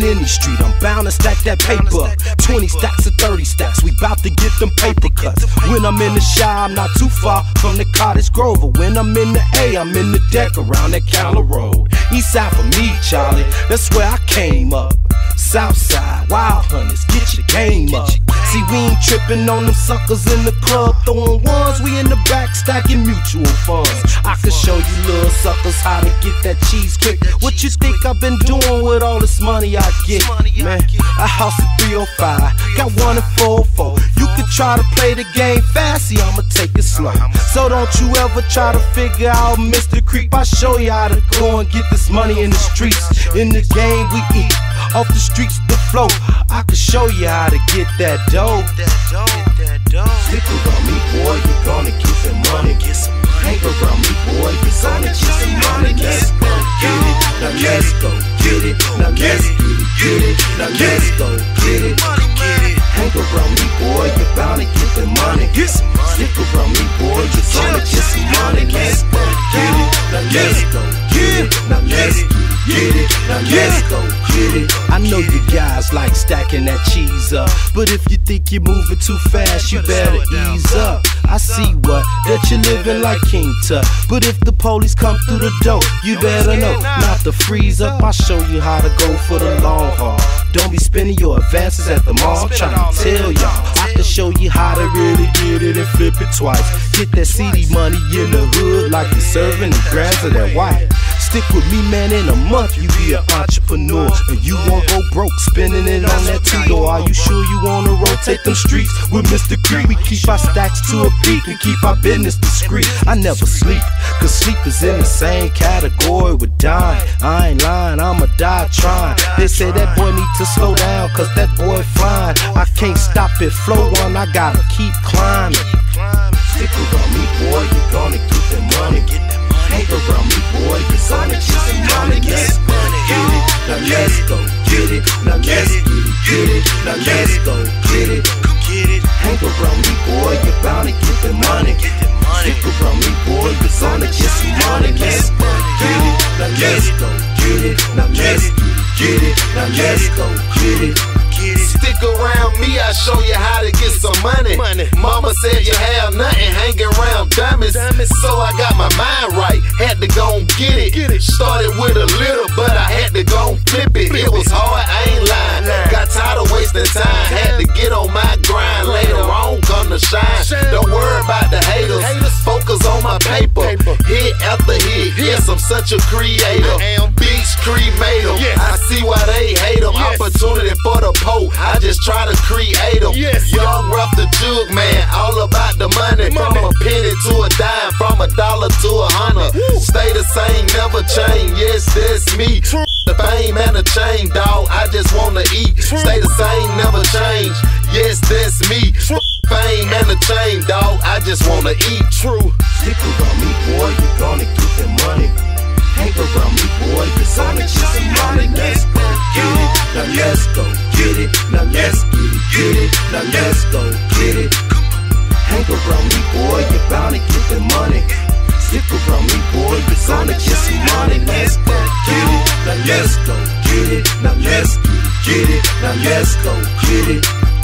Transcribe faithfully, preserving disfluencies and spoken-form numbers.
Henny Street, I'm bound to stack that paper up. twenty stacks or thirty stacks, we bout to get them paper cuts. When I'm in the Shy, I'm not too far from the Cottage Grove. When I'm in the A, I'm in the deck around that Counter Road. East side for me, Charlie, that's where I came up. Southside, Wild Hunters, get your game up. See, we ain't trippin' on them suckers in the club throwing ones. We in the back stacking mutual funds. I can show you little suckers how to get that cheese quick. What you think I've been doing with all this money I get? Man, I house at three oh five, got one at four oh four. You could try to play the game fast, see, I'ma take it slow. So don't you ever try to figure out Mister Creep. I show you how to go and get this money in the streets. In the game we eat, off the streets the flow. I can show you how to get that dough. Stick around me, boy, you're gonna get some money. Hang around me, boy, you're gonna get some money. Let's go get it, now let's go get it, now let's get it, now let's go get it. Hang around me, boy, you're bound to get the money. Stick around me, boy, you're gonna get some money. Let's go get it, now let's go get it, now let's get it, now let's go get it. I know you guys like stacking that cheese up, but if you think you're moving too fast, you better ease up. I see what, that you're living like King Tut, but if the police come through the door, you better know not to freeze up. I'll show you how to go for the long haul. Don't be spending your advances at the mall. I'm trying to tell y'all, I can show you how to really get it and flip it twice. Get that C D money in the hood like you're serving the grass of that white. Stick with me, man, in a month you be an entrepreneur, and you won't go broke spending it on that two-door. Are you sure you wanna rotate them streets with Mister Creep? We keep our stacks to a peak and keep our business discreet. I never sleep, cause sleep is in the same category with dying. I ain't lying, I'ma die trying. They say that boy need to slow down, cause that boy flying. I can't stop it, flow on, I gotta keep climbing. Stick around me, boy, you're gonna get the money. Hang around me, boy, you're gonna get some money. Let's go get it, now let's go get it, now let's get it, now let's go get it. Hang around me, boy, you're bound to get the money. Stick around me, boy, you're gonna get some money. Let's go get it, now let's go get it, now let's get it, now let's go get it. Stick around me, I show you how to get some money. Mama said you have nothing, hanging around dummies. So I got my mind right, had to go and get it. Started with a little, but I had to go and flip it. It was hard, I ain't lying. Got tired of wasting time, had to get on my grind. Later on, come to shine. Don't worry about the haters, focus on my paper. Hit after hit, yes, I'm such a creator. Beats cremator, I see why they hate them. Opportunity for the pope, I just try to create them. Young, rough, the jug man, all about the money. From a penny to a dime, from a dollar to a hundred. Stay the same, never change, yes, that's me. The fame and the chain, dawg, I just wanna eat. Stay the same, never change, yes, that's me. Fame and the chain, dawg, I just wanna eat. True. Stick around me, boy, you're gonna get the money. Hang around me, boy, you're gonna get some money. Let's go get it, now let's go get it, now let's get it, now let's go get it. Hang around me, boy, you're bound to get the money. Stick around me, boy, you're gonna get some money. Let's go get it, now let's go get it, now let's get it, now let's go get it.